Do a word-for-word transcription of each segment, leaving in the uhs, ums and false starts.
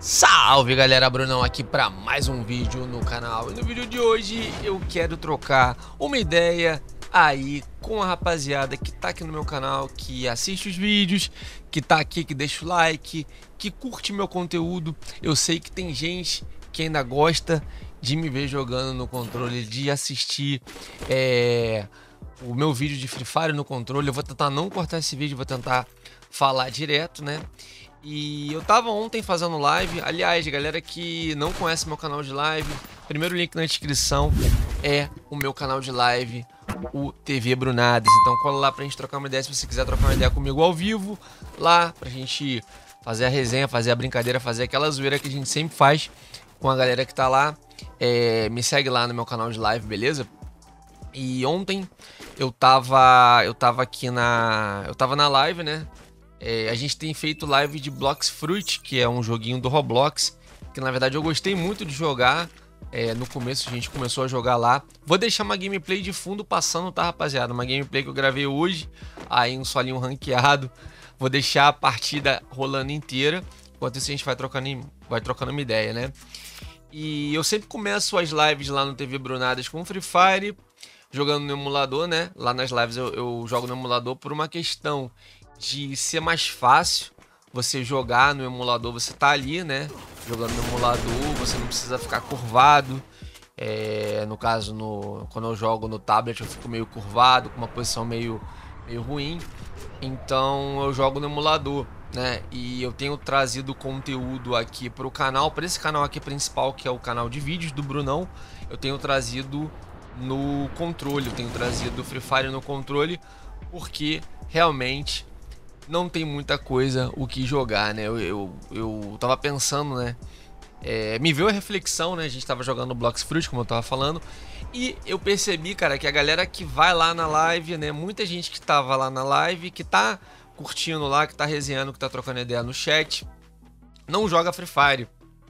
Salve galera, Brunão aqui para mais um vídeo no canal. E no vídeo de hoje eu quero trocar uma ideia aí com a rapaziada que tá aqui no meu canal, que assiste os vídeos, que tá aqui, que deixa o like, que curte meu conteúdo. Eu sei que tem gente que ainda gosta de me ver jogando no controle, de assistir é, o meu vídeo de Free Fire no controle. Eu vou tentar não cortar esse vídeo, vou tentar falar direto, né? E eu tava ontem fazendo live. Aliás, galera que não conhece meu canal de live, primeiro link na descrição é o meu canal de live, o T V Brunadas. Então cola lá pra gente trocar uma ideia, se você quiser trocar uma ideia comigo ao vivo, lá pra gente fazer a resenha, fazer a brincadeira, fazer aquela zoeira que a gente sempre faz com a galera que tá lá. É, me segue lá no meu canal de live, beleza? E ontem eu tava, eu tava aqui na, eu tava na live, né? É, a gente tem feito live de Blox Fruit, que é um joguinho do Roblox, que na verdade eu gostei muito de jogar. É, no começo a gente começou a jogar lá. Vou deixar uma gameplay de fundo passando, tá, rapaziada? Uma gameplay que eu gravei hoje, aí um solinho ranqueado. Vou deixar a partida rolando inteira, enquanto isso a gente vai trocando, vai trocando uma ideia, né? E eu sempre começo as lives lá no T V Brunadas com Free Fire, jogando no emulador, né? Lá nas lives eu, eu jogo no emulador por uma questão de ser mais fácil você jogar no emulador. Você tá ali, né, jogando no emulador, você não precisa ficar curvado. É, no caso, no, quando eu jogo no tablet eu fico meio curvado, com uma posição meio, meio ruim. Então eu jogo no emulador, né, e eu tenho trazido conteúdo aqui para o canal, para esse canal aqui principal, que é o canal de vídeos do Brunão. Eu tenho trazido no controle, eu tenho trazido Free Fire no controle, porque realmente não tem muita coisa o que jogar, né? Eu, eu, eu tava pensando, né? É, me veio a reflexão, né? A gente tava jogando Blox Fruit, como eu tava falando, e eu percebi, cara, que a galera que vai lá na live, né? Muita gente que tava lá na live, que tá curtindo lá, que tá resenhando, que tá trocando ideia no chat, não joga Free Fire.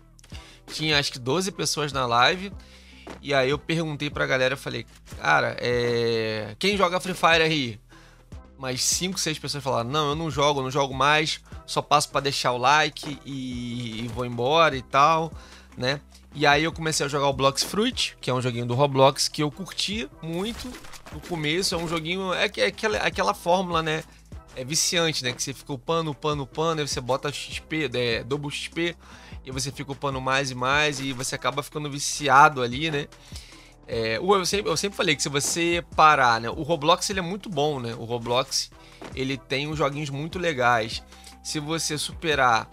Tinha acho que doze pessoas na live, e aí eu perguntei pra galera, eu falei, cara, é... quem joga Free Fire aí? Mais cinco, seis pessoas falaram, não, eu não jogo, eu não jogo mais, só passo para deixar o like e, e vou embora e tal, né? E aí eu comecei a jogar o Blox Fruit, que é um joguinho do Roblox, que eu curti muito no começo. É um joguinho, é, é aquela, aquela fórmula, né? É viciante, né? Que você fica upando, upando, upando, aí você bota X P, é, double X P, e você fica upando mais e mais, e você acaba ficando viciado ali, né? É, eu, sempre, eu sempre falei que se você parar, né, o Roblox ele é muito bom, né? O Roblox ele tem uns joguinhos muito legais. Se você superar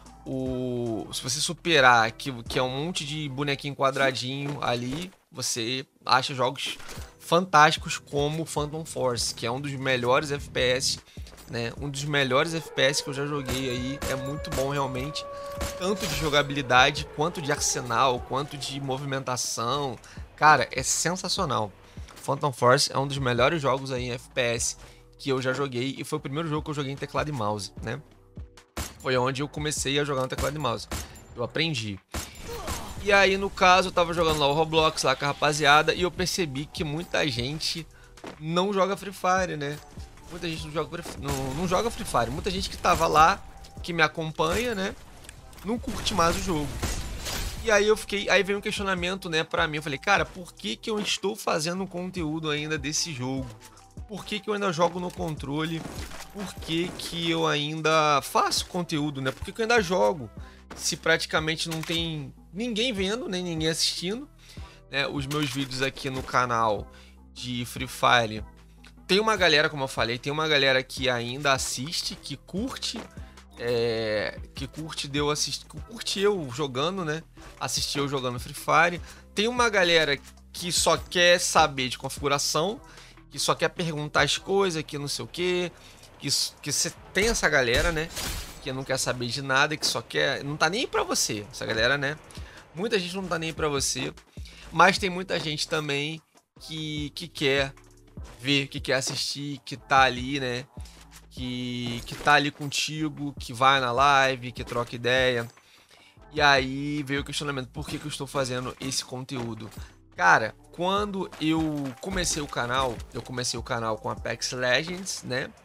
o, se você superar que, que é um monte de bonequinho quadradinho ali, você acha jogos fantásticos como Phantom Force, que é um dos melhores F P S, né? Um dos melhores F P S que eu já joguei aí. É muito bom realmente, tanto de jogabilidade quanto de arsenal, quanto de movimentação. Cara, é sensacional. Phantom Force é um dos melhores jogos aí em F P S que eu já joguei, e foi o primeiro jogo que eu joguei em teclado e mouse, né? Foi onde eu comecei a jogar no teclado e mouse. Eu aprendi. E aí, no caso, eu tava jogando lá o Roblox lá com a rapaziada, e eu percebi que muita gente não joga Free Fire, né? Muita gente não joga, não, não joga Free Fire. Muita gente que tava lá, que me acompanha, né, não curte mais o jogo. E aí eu fiquei, aí veio um questionamento, né, pra mim. Eu falei, cara, por que que eu estou fazendo conteúdo ainda desse jogo? Por que que eu ainda jogo no controle? Por que que eu ainda faço conteúdo, né? Por que que eu ainda jogo? Se praticamente não tem ninguém vendo, nem ninguém assistindo, né? Os meus vídeos aqui no canal de Free Fire, tem uma galera, como eu falei, tem uma galera que ainda assiste, que curte, É, que curte de eu assistir, curte eu jogando, né? Assistir eu jogando Free Fire. Tem uma galera que só quer saber de configuração, que só quer perguntar as coisas, que não sei o que, que que você tem essa galera, né? Que não quer saber de nada, que só quer, não tá nem aí pra você, essa galera, né? Muita gente não tá nem aí pra você, mas tem muita gente também que que quer ver, que quer assistir, que tá ali, né? Que, que tá ali contigo, que vai na live, que troca ideia. E aí veio o questionamento, por que que eu estou fazendo esse conteúdo? Cara, quando eu comecei o canal, eu comecei o canal com Apex Legends, né?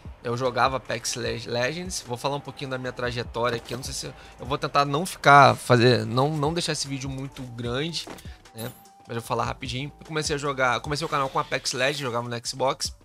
Eu jogava Apex Legends. Vou falar um pouquinho da minha trajetória aqui. Eu não sei se eu vou tentar não ficar fazer, não não deixar esse vídeo muito grande, né? Mas eu vou falar rapidinho. Eu comecei a jogar, comecei o canal com Apex Legends, jogava no Xbox.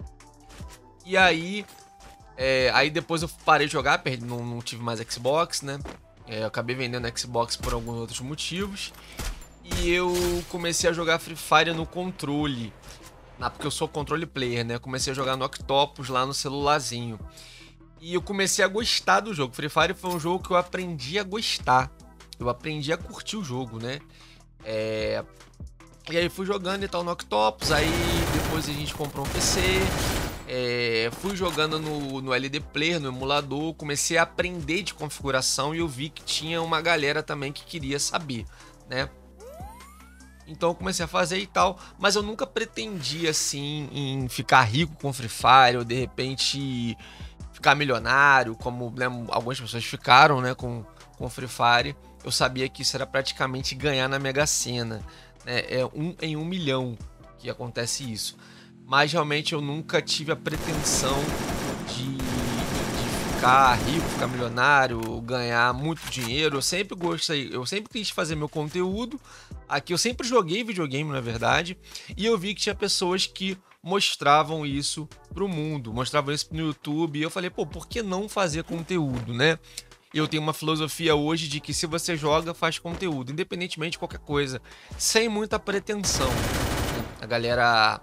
E aí, é, aí depois eu parei de jogar, perdi, não, não tive mais Xbox, né? É, eu acabei vendendo Xbox por alguns outros motivos. E eu comecei a jogar Free Fire no controle. Na, porque eu sou controle player, né? Eu comecei a jogar no Octopus lá no celularzinho. E eu comecei a gostar do jogo. Free Fire foi um jogo que eu aprendi a gostar. Eu aprendi a curtir o jogo, né? É... E aí fui jogando e tal no Octopus. Aí depois a gente comprou um P C. É... Fui jogando no, no L D Player, no emulador. Comecei a aprender de configuração e eu vi que tinha uma galera também que queria saber, né? Então eu comecei a fazer e tal, mas eu nunca pretendia assim em ficar rico com Free Fire ou de repente ficar milionário, como, né, algumas pessoas ficaram, né, com com Free Fire. Eu sabia que isso era praticamente ganhar na Mega Sena, né? É um em um milhão que acontece isso. Mas realmente eu nunca tive a pretensão de, de ficar rico, ficar milionário, ganhar muito dinheiro. Eu sempre gostei, eu sempre quis fazer meu conteúdo. Aqui eu sempre joguei videogame, na verdade, e eu vi que tinha pessoas que mostravam isso pro mundo, mostravam isso no YouTube, e eu falei, pô, por que não fazer conteúdo, né? Eu tenho uma filosofia hoje de que se você joga, faz conteúdo, independentemente de qualquer coisa, sem muita pretensão. A galera...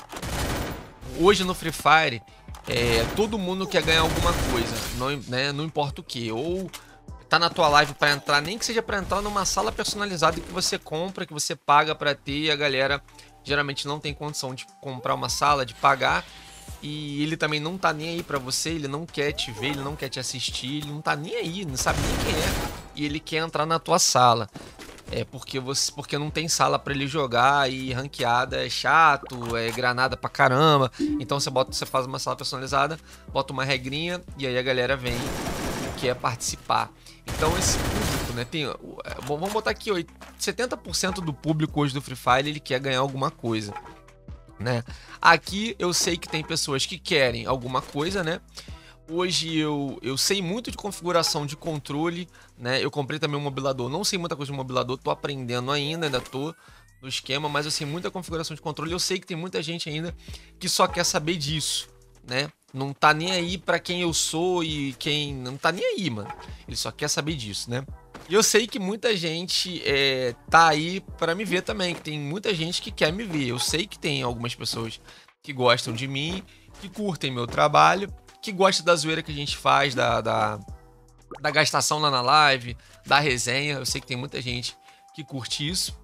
Hoje no Free Fire, é, todo mundo quer ganhar alguma coisa, não, né, não importa o que, ou... tá na tua live para entrar, nem que seja para entrar numa sala personalizada que você compra, que você paga para ter, e a galera geralmente não tem condição de comprar uma sala, de pagar, e ele também não tá nem aí para você, ele não quer te ver, ele não quer te assistir, ele não tá nem aí, não sabe nem quem é, e ele quer entrar na tua sala. É porque você, porque não tem sala para ele jogar e ranqueada é chato, é granada pra caramba. Então você bota, você faz uma sala personalizada, bota uma regrinha e aí a galera vem e quer participar. Então esse público, né, tem, vamos botar aqui, setenta por cento do público hoje do Free Fire, ele quer ganhar alguma coisa, né? Aqui eu sei que tem pessoas que querem alguma coisa, né? Hoje eu, eu sei muito de configuração de controle, né? Eu comprei também um mobilador, não sei muita coisa de mobilador, tô aprendendo ainda, ainda tô no esquema, mas eu sei muita configuração de controle. Eu sei que tem muita gente ainda que só quer saber disso, né? Não tá nem aí pra quem eu sou e quem... Não tá nem aí, mano. Ele só quer saber disso, né? E eu sei que muita gente é, tá aí pra me ver também, que tem muita gente que quer me ver. Eu sei que tem algumas pessoas que gostam de mim, que curtem meu trabalho, que gostam da zoeira que a gente faz, da, da, da gastação lá na live, da resenha. Eu sei que tem muita gente que curte isso.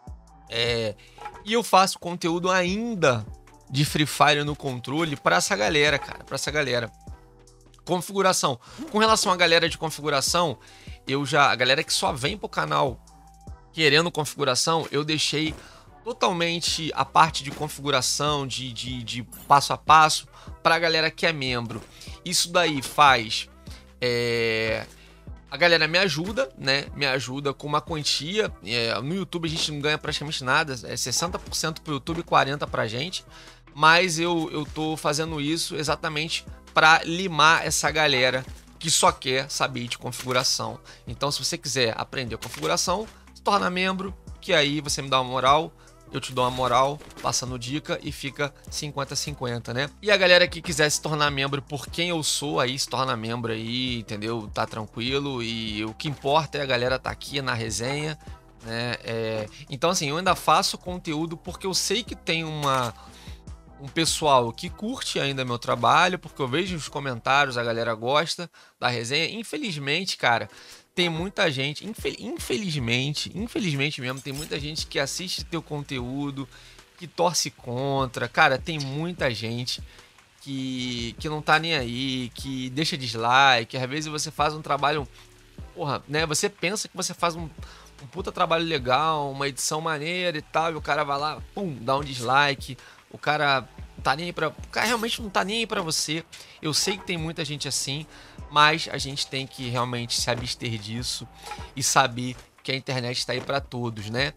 É, e eu faço conteúdo ainda de Free Fire no controle pra essa galera, cara, pra essa galera. Configuração. Com relação à galera de configuração, eu já, a galera que só vem pro canal querendo configuração, eu deixei totalmente a parte de configuração, de, de, de passo a passo, pra galera que é membro. Isso daí faz... É... A galera me ajuda, né? Me ajuda com uma quantia. É, no YouTube a gente não ganha praticamente nada. É sessenta por cento pro YouTube e quarenta por cento pra gente. Mas eu, eu tô fazendo isso exatamente para limar essa galera que só quer saber de configuração. Então, se você quiser aprender configuração, se torna membro, que aí você me dá uma moral, eu te dou uma moral, passando dica e fica cinquenta a cinquenta, né? E a galera que quiser se tornar membro por quem eu sou, aí se torna membro aí, entendeu? Tá tranquilo, e o que importa é a galera tá aqui na resenha, né? É... Então, assim, eu ainda faço conteúdo porque eu sei que tem uma... um pessoal que curte ainda meu trabalho, porque eu vejo os comentários, a galera gosta da resenha. Infelizmente, cara, tem muita gente, infelizmente, infelizmente mesmo, tem muita gente que assiste teu conteúdo, que torce contra. Cara, tem muita gente que, que não tá nem aí, que deixa dislike. Às vezes você faz um trabalho, porra, né? Você pensa que você faz um, um puta trabalho legal, uma edição maneira e tal, e o cara vai lá, pum, dá um dislike. O cara tá nem aí pra... O cara realmente não tá nem aí pra você. Eu sei que tem muita gente assim, mas a gente tem que realmente se abster disso e saber que a internet tá aí pra todos, né?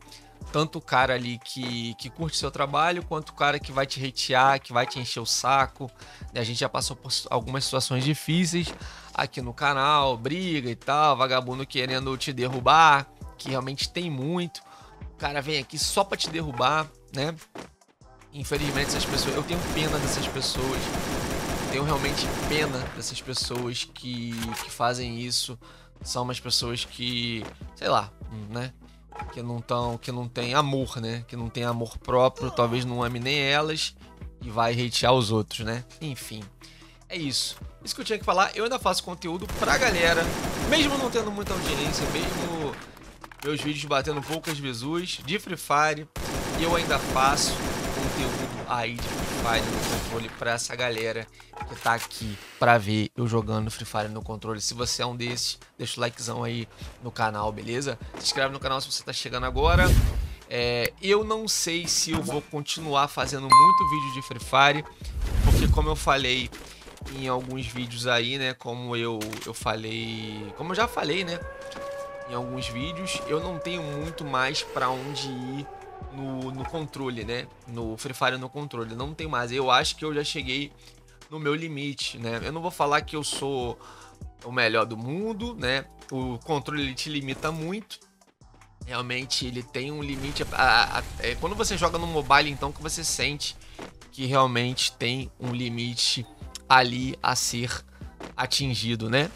tanto o cara ali que, que curte seu trabalho, quanto o cara que vai te hatear, que vai te encher o saco. A gente já passou por algumas situações difíceis aqui no canal, briga e tal, vagabundo querendo te derrubar, que realmente tem muito. O cara vem aqui só pra te derrubar, né? Infelizmente essas pessoas, eu tenho pena dessas pessoas, tenho realmente pena dessas pessoas que, que fazem isso. São umas pessoas que, sei lá, né? Que não tão, que não tem amor, né? Que não tem amor próprio, talvez não ame nem elas e vai hatear os outros, né? Enfim, é isso. Isso que eu tinha que falar. Eu ainda faço conteúdo pra galera, mesmo não tendo muita audiência, mesmo meus vídeos batendo poucas visuais de Free Fire, eu ainda faço conteúdo aí de Free Fire no controle pra essa galera que tá aqui pra ver eu jogando Free Fire no controle. Se você é um desses, deixa o likezão aí no canal, beleza? Se inscreve no canal se você tá chegando agora. É, eu não sei se eu vou continuar fazendo muito vídeo de Free Fire, porque como eu falei em alguns vídeos aí, né, como eu, eu falei, como eu já falei, né, em alguns vídeos, eu não tenho muito mais pra onde ir no, no controle, né, no Free Fire no controle, não tem mais. Eu acho que eu já cheguei no meu limite, né, eu não vou falar que eu sou o melhor do mundo, né, o controle ele te limita muito. Realmente ele tem um limite. A, a, a, é quando você joga no mobile, então, que você sente que realmente tem um limite ali a ser atingido, né?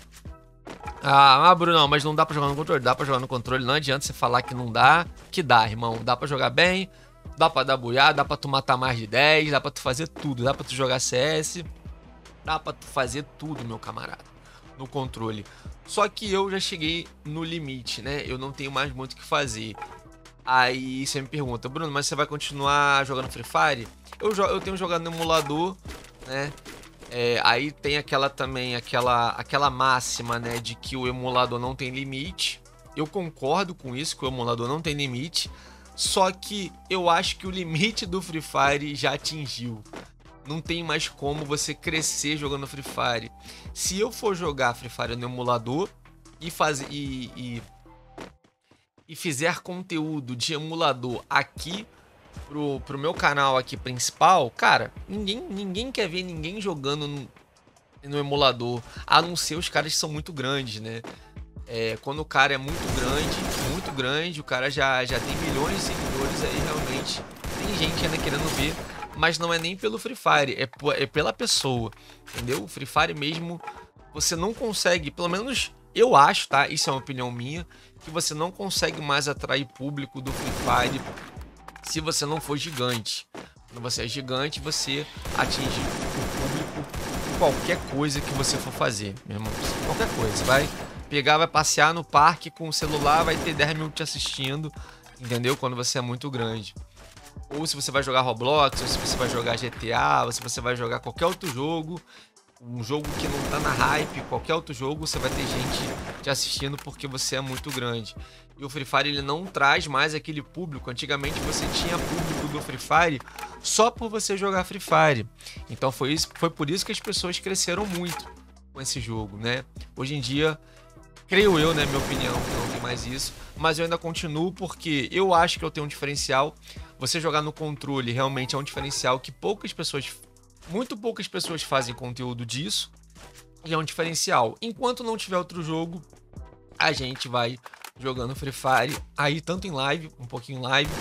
Ah, ah, Bruno, mas não dá pra jogar no controle. Dá pra jogar no controle, não adianta você falar que não dá. Que dá, irmão. Dá pra jogar bem, dá pra dar buiar, dá pra tu matar mais de dez, dá pra tu fazer tudo. Dá pra tu jogar C S, dá pra tu fazer tudo, meu camarada, no controle. Só que eu já cheguei no limite, né? Eu não tenho mais muito o que fazer. Aí você me pergunta, Bruno, mas você vai continuar jogando Free Fire? Eu, eu tenho jogado no emulador, né? É, aí tem aquela também, aquela, aquela máxima, né? De que o emulador não tem limite. Eu concordo com isso, que o emulador não tem limite. Só que eu acho que o limite do Free Fire já atingiu. Não tem mais como você crescer jogando Free Fire. Se eu for jogar Free Fire no emulador e, fazer, e, e, e fizer conteúdo de emulador aqui pro, pro meu canal aqui principal, cara, ninguém, ninguém quer ver ninguém jogando no, no emulador, a não ser os caras que são muito grandes, né? É, quando o cara é muito grande, muito grande, o cara já, já tem milhões de seguidores, aí realmente tem gente ainda querendo ver. Mas não é nem pelo Free Fire, é, é pela pessoa, entendeu? O Free Fire mesmo, você não consegue, pelo menos eu acho, tá? Isso é uma opinião minha, que você não consegue mais atrair público do Free Fire se você não for gigante. Quando você é gigante, você atinge o público em qualquer coisa que você for fazer, meu irmão. Qualquer coisa, você vai pegar, vai passear no parque com o celular, vai ter dez mil te assistindo, entendeu? Quando você é muito grande. Ou se você vai jogar Roblox, ou se você vai jogar G T A, ou se você vai jogar qualquer outro jogo, um jogo que não tá na hype, qualquer outro jogo, você vai ter gente te assistindo porque você é muito grande. E o Free Fire ele não traz mais aquele público. Antigamente você tinha público do Free Fire só por você jogar Free Fire. Então foi, isso, foi por isso que as pessoas cresceram muito com esse jogo, né? Hoje em dia, creio eu, né, minha opinião, que não tem mais isso, mas eu ainda continuo porque eu acho que eu tenho um diferencial. Você jogar no controle realmente é um diferencial que poucas pessoas, muito poucas pessoas fazem conteúdo disso, e é um diferencial. Enquanto não tiver outro jogo, a gente vai jogando Free Fire, aí tanto em live, um pouquinho em live,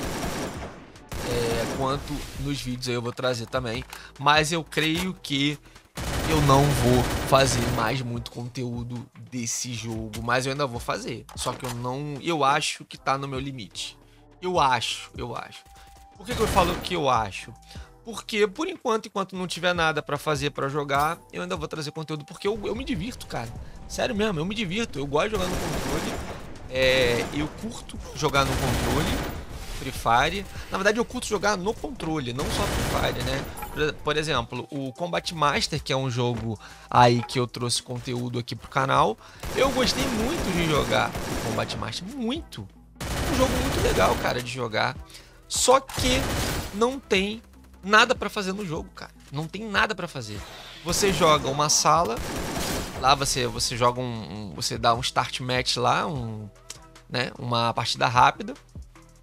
é, quanto nos vídeos aí eu vou trazer também, mas eu creio que eu não vou fazer mais muito conteúdo desse jogo, mas eu ainda vou fazer, só que eu não, eu acho que tá no meu limite, eu acho, eu acho. Por que que eu falo que eu acho? Porque, por enquanto, enquanto não tiver nada pra fazer, pra jogar, eu ainda vou trazer conteúdo, porque eu, eu me divirto, cara. Sério mesmo, eu me divirto. Eu gosto de jogar no controle. É, eu curto jogar no controle, Free Fire. Na verdade, eu curto jogar no controle, não só Free Fire, né? Por, por exemplo, o Combat Master, que é um jogo aí que eu trouxe conteúdo aqui pro canal. Eu gostei muito de jogar o Combat Master, muito. Um jogo muito legal, cara, de jogar. Só que não tem nada pra fazer no jogo, cara. Não tem nada pra fazer. Você joga uma sala, lá você, você joga um, um... Você dá um start match lá, um, né, uma partida rápida.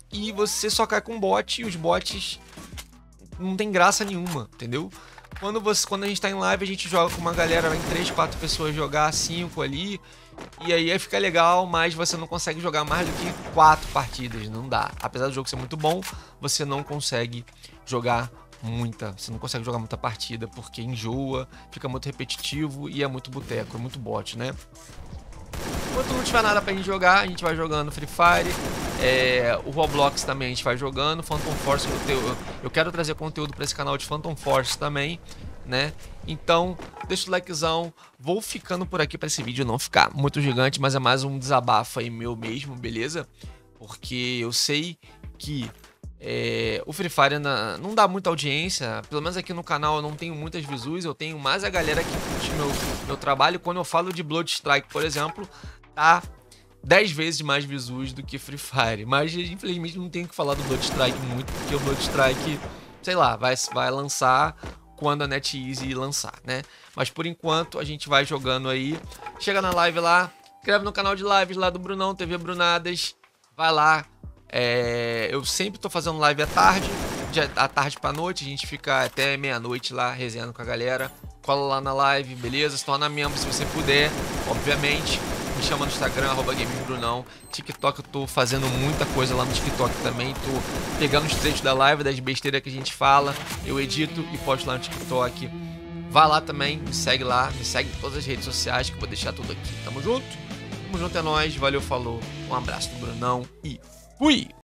e você só cai com bot, e os bots não tem graça nenhuma, entendeu? Quando, você, quando a gente tá em live, a gente joga com uma galera, vai em três, quatro pessoas jogar, cinco ali, e aí, aí fica legal, mas você não consegue jogar mais do que quatro partidas, não dá. Apesar do jogo ser muito bom, você não consegue jogar muita, você não consegue jogar muita partida, porque enjoa, fica muito repetitivo e é muito boteco, é muito bot, né? Enquanto não tiver nada pra gente jogar, a gente vai jogando Free Fire, é, o Roblox também a gente vai jogando, Phantom Force, eu, eu quero trazer conteúdo pra esse canal de Phantom Force também, né? Então, deixa o likezão, vou ficando por aqui pra esse vídeo não ficar muito gigante, mas é mais um desabafo aí meu mesmo, beleza? Porque eu sei que é, o Free Fire na, não dá muita audiência, pelo menos aqui no canal eu não tenho muitas visuais, eu tenho mais a galera que curte meu, meu trabalho. Quando eu falo de Blood Strike, por exemplo, tá dez vezes mais visuais do que Free Fire, mas infelizmente não tenho que falar do Blood Strike muito, porque o Blood Strike, sei lá, vai, vai lançar quando a NetEase lançar, né? Mas por enquanto a gente vai jogando aí, chega na live lá, inscreve no canal de lives lá do Brunão, T V Brunadas, vai lá. É, eu sempre tô fazendo live à tarde, de, à tarde pra noite, a gente fica até meia-noite lá resenhando com a galera. Cola lá na live, beleza? Se torna membro se você puder, obviamente. Me chama no Instagram, arroba GameBrunão. TikTok, eu tô fazendo muita coisa lá no TikTok também. Tô pegando os trechos da live, das besteiras que a gente fala. Eu edito e posto lá no TikTok. Vai lá também, me segue lá, me segue em todas as redes sociais que eu vou deixar tudo aqui. Tamo junto? Tamo junto, é nóis. Valeu, falou. Um abraço do Brunão e fui!